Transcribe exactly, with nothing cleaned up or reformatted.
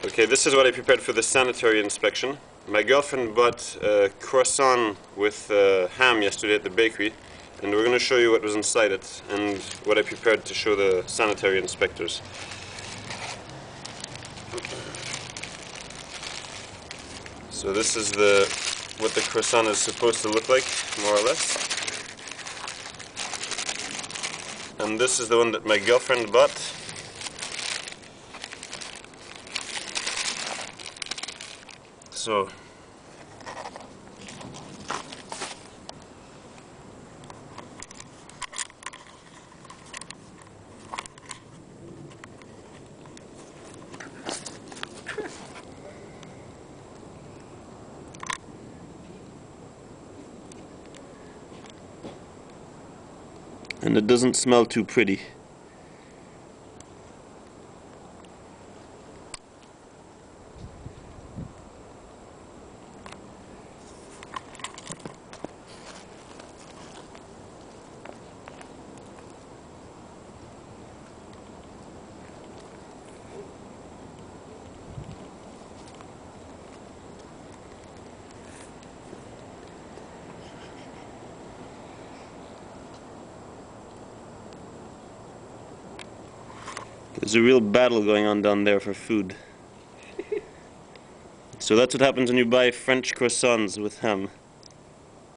Okay, this is what I prepared for the sanitary inspection. My girlfriend bought a croissant with uh, ham yesterday at the bakery, and we're going to show you what was inside it and what I prepared to show the sanitary inspectors. So this is the what the croissant is supposed to look like, more or less. And this is the one that my girlfriend bought. So and it doesn't smell too pretty. There's a real battle going on down there for food. So that's what happens when you buy French croissants with ham.